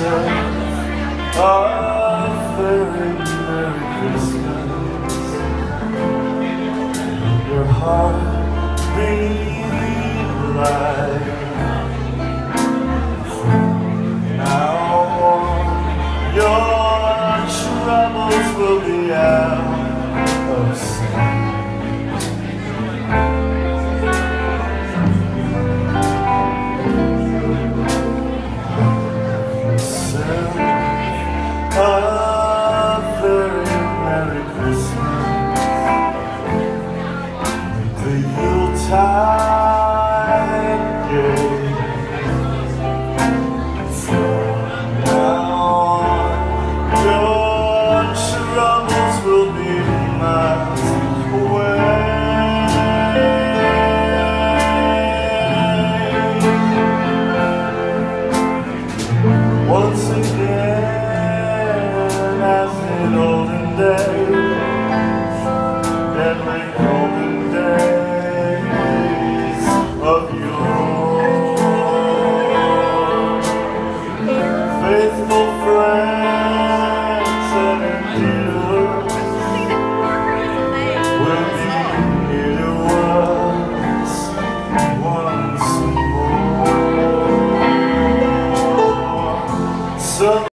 yourself a very Merry Christmas. Your heart beating light. From now on, your troubles will be out of sight. A very Merry Christmas. The Yuletide gay. From now on, your troubles will be miles away. Once again, as in olden days, every golden days of yore, faithful friends and endearing